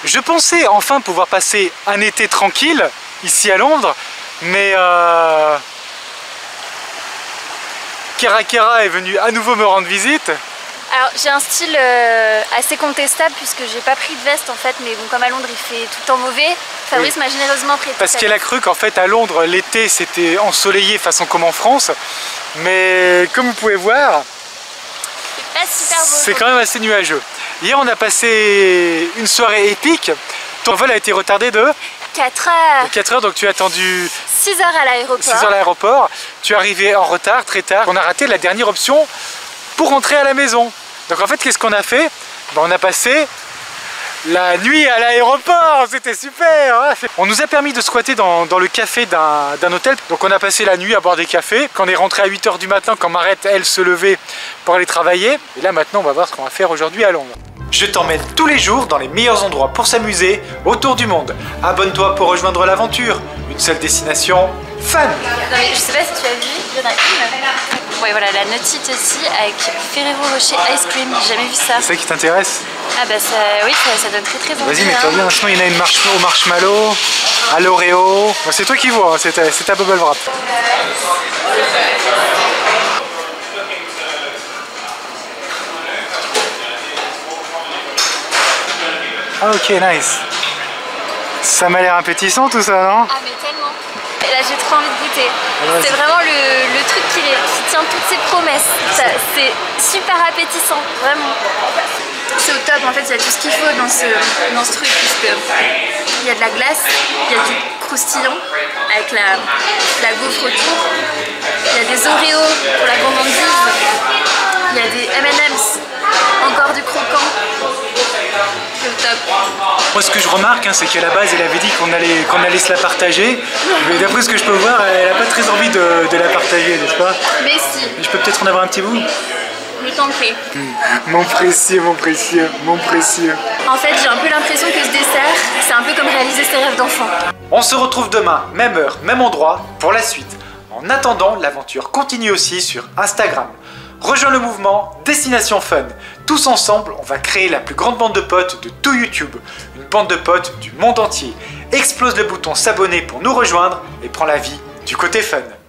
Je pensais enfin pouvoir passer un été tranquille ici à Londres, mais Kera Kera est venu à nouveau me rendre visite. Alors j'ai un style assez contestable puisque j'ai pas pris de veste en fait, mais bon, comme à Londres il fait tout le temps mauvais, Fabrice m'a généreusement prêté. Parce qu'elle a cru qu'en fait à Londres l'été c'était ensoleillé façon comme en France, mais comme vous pouvez voir, c'est pas super beau. C'est quand même assez nuageux. Hier on a passé une soirée épique. Ton vol a été retardé de 4 heures. 4 heures, donc tu as attendu 6 heures à l'aéroport. 6 heures à l'aéroport. Tu es arrivé en retard, très tard. On a raté la dernière option pour rentrer à la maison. Donc en fait, qu'est-ce qu'on a fait? On a passé la nuit à l'aéroport, c'était super hein. On nous a permis de squatter dans le café d'un hôtel. Donc on a passé la nuit à boire des cafés. Quand on est rentré à 8 h du matin, quand Marette, elle, se levait pour aller travailler. Et là maintenant, on va voir ce qu'on va faire aujourd'hui à Londres. Je t'emmène tous les jours dans les meilleurs endroits pour s'amuser autour du monde. Abonne-toi pour rejoindre l'aventure. Une seule destination, fun. Non mais je sais pas si tu as vu, il y en a une. Ouais voilà, la Nutty aussi avec Ferrero Rocher Ice Cream, j'ai jamais vu ça. C'est ça qui t'intéresse? Ah bah ça, oui, ça donne très envie. Vas-y, mets-toi bien, sinon il y en a une au marshmallow, à l'Oreo. Bon, c'est toi qui vois, hein. C'est ta bubble wrap. Ah ok, nice. Ça m'a l'air appétissant tout ça, non? Ah mais tellement. Et là j'ai trop envie de goûter. C'est vraiment le truc qui tient toutes ses promesses. C'est super appétissant, vraiment. C'est au top, en fait il y a tout ce qu'il faut dans ce truc, puisque il y a de la glace, il y a du croustillant avec la gaufre autour, il y a des Oreos pour la gourmandise, il y a des M&M's, encore du croquant. C'est au top. Moi ce que je remarque c'est qu'à la base elle avait dit qu'on allait se la partager, mais d'après ce que je peux voir elle n'a pas très envie de la partager, n'est-ce pas? Mais si. Je peux peut-être en avoir un petit bout? Je t'en prie. Mon précieux, mon précieux, mon précieux. En fait j'ai un peu l'impression que ce dessert c'est un peu comme réaliser ses rêves d'enfant. On se retrouve demain, même heure, même endroit, pour la suite. En attendant, l'aventure continue aussi sur Instagram. Rejoins le mouvement Destination Fun. Tous ensemble, on va créer la plus grande bande de potes de tout YouTube. Une bande de potes du monde entier. Explose le bouton s'abonner pour nous rejoindre et prends la vie du côté fun.